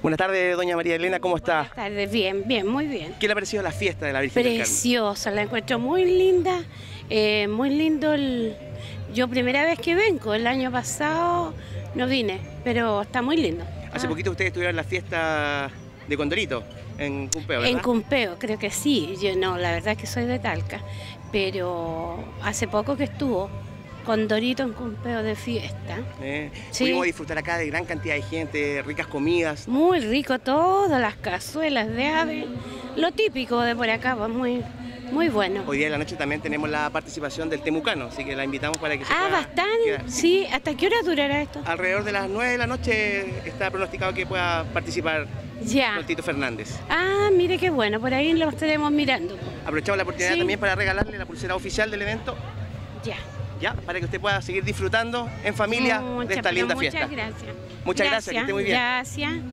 Buenas tardes, doña María Elena, ¿cómo está? Buenas tardes, bien, bien, muy bien. ¿Qué le ha parecido la fiesta de la Virgen del Carmen? Preciosa, la encuentro muy linda, muy lindo Yo primera vez que vengo, el año pasado no vine, pero está muy lindo. Hace poquito ustedes estuvieron en la fiesta de Condorito, en Cumpeo, ¿verdad? En Cumpeo, creo que sí. Yo no, la verdad es que soy de Talca, pero hace poco que estuvo Condorito en Cumpeo de fiesta. Sí. Pudimos disfrutar acá de gran cantidad de gente, ricas comidas. Muy rico todo, las cazuelas de ave, lo típico de por acá, pues muy bueno. Hoy día en la noche también tenemos la participación del Temucano, así que la invitamos para que se pueda bastante, quedar. sí. ¿Hasta qué hora durará esto? Alrededor de las 9 de la noche está pronosticado que pueda participar Ya. Tito Fernández. Mire qué bueno, por ahí lo estaremos mirando. Aprovechamos la oportunidad Sí. también para regalarle la pulsera oficial del evento. Ya, para que usted pueda seguir disfrutando en familia de esta linda fiesta. Muchas gracias. Muchas gracias, que esté muy bien. Gracias.